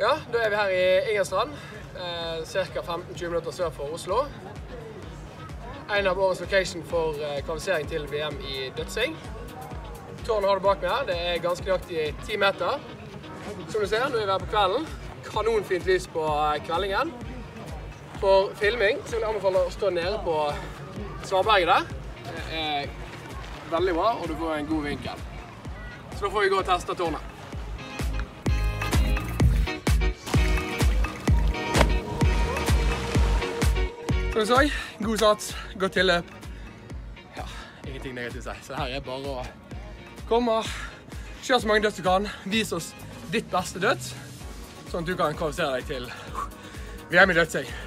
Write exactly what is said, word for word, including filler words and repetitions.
Ja, da er vi her i Ingenstrand, eh, cirka femten til tjue minutter sør for Oslo. En av årets location for eh, kvalifisering til V M i dødsing. Tårnet har du bak meg her, det er ganske nøyaktig ti meter. Som du ser, nå er vi her på kvelden. Kanonfint lys på kveldingen. For filming så vil jeg anbefale å stå nede på Svarberget der. Det er veldig bra, og du får en god vinkel. Så da får vi gå og teste tårnet. Som du sa, god sats, godt tilløp. Ja, ingenting negativt å si. Så her er bare å komme, kjøre så mange døds du kan, vis oss ditt beste døds, sånn at du kan kvalifisere deg til V M i dødsing.